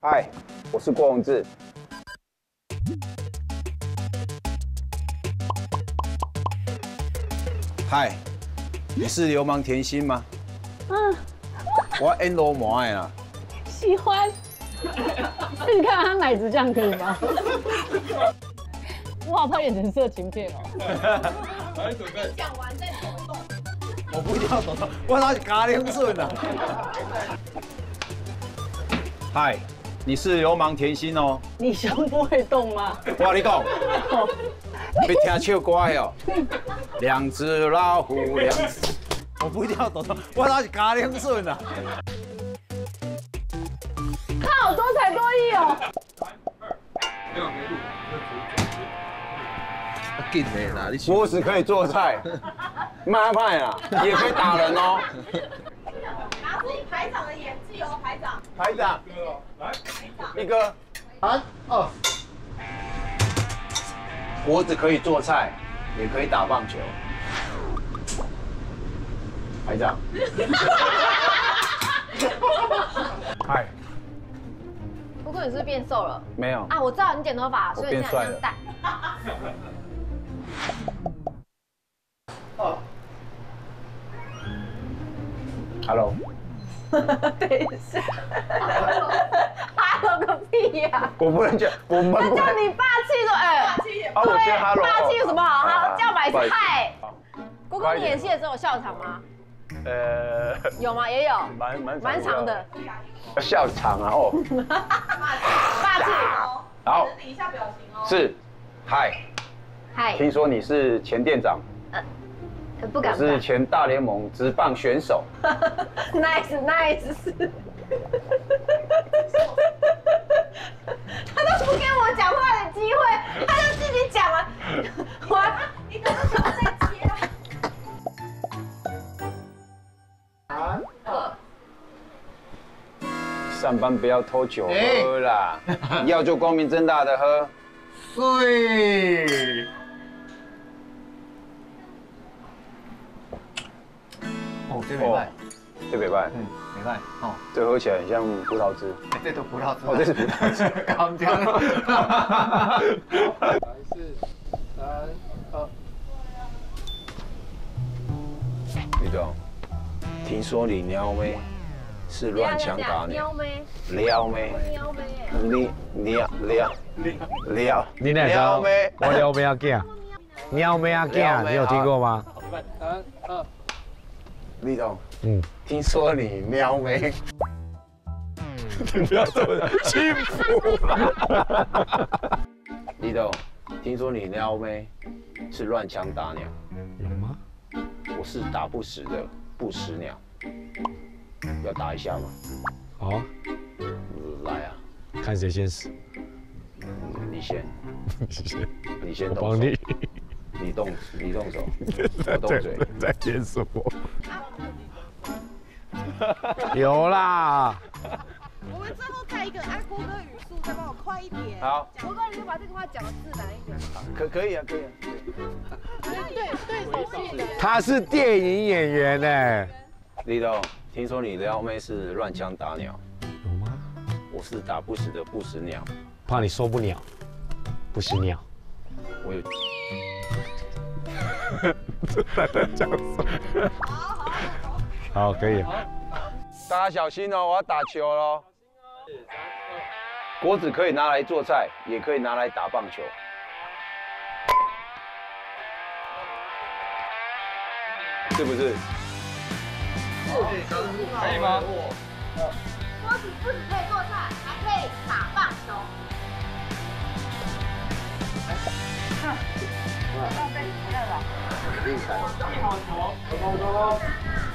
嗨，我是郭宏志。嗨，你是流氓甜心吗？嗯，我演罗马的啦。 喜欢。你看他奶子这样可以吗？我好怕演成色情片哦。 来准备。 讲完再抖动。 我不一定要抖动，我哪是咖喱顺啊？嗨，你是流氓甜心哦。 你胸不会动吗？ 我跟你讲，别听笑歌哦。两只老虎，我不一定要抖动，我哪是咖喱顺啊？ 他好多才多艺哦。 紧的啦，你锅子可以做菜，妈派啊，也可以打人哦。 拿出排长的演技哦，排长。 排长， 来， 一哥， 3、2。 锅子可以做菜，也可以打棒球。排长，嗨， 不过你是不是变瘦了没有啊？我知道你剪头发，所以你现在很像蛋。 ，Hello， 等一下，Hello 个屁呀！ 我不能讲，我们那叫你霸气的哎， 霸气一点。 啊，我先 Hello， 霸气有什么好？好，叫买不好意思菜。 好姑姑，你演戏的时候有笑场吗？ 有吗？也有， 蛮长的。 笑场啊哦， 霸气。 好， 指一下表情哦。 是，嗨， 嗨， 听说你是前店长， 不敢。 我是前大联盟职棒选手。 Nice。他都不给我讲话的机会，他就自己讲了。 你可能想再接啊。 上班不要偷酒喝啦，要就光明正大的喝。 对。哦，这没办， 这北半， 没办，哦， 这喝起来很像葡萄汁。 这都葡萄汁。 哦，这是葡萄汁。 刚讲。来4、3、2。 李总，听说你撩妹是乱枪打鸟。撩妹。撩。 你哪招？我撩妹啊囝，撩妹啊囝，你有听过吗？ 3、2。 李总，听说你撩妹，你不要这么轻浮啦。李总，听说你撩妹是乱枪打鸟， 有吗？ 我是打不死的不死鸟，要打一下吗？ 好啊， 来啊， 看谁先死。 你先， 谢谢， 你先动手。 我帮你。 你动手，我动嘴。 在演什么？有啦。 我们最后再一个阿郭哥语速，再帮我快一点。 好， 我哥，你就把这个话讲的自然一点。 可以啊。 对手戏的。 他是电影演员呢。 李总，听说你撩妹是乱枪打鸟， 有吗？ 我是打不死的不死鸟。 怕你受不了，不是鸟。 我有。 在讲什么？好，可以。 大家小心哦，我要打球喽。锅子可以拿来做菜，也可以拿来打棒球。是不是？ 可以吗？ 锅子不只可以做菜，还可以打棒球。 厉害！一好球，走。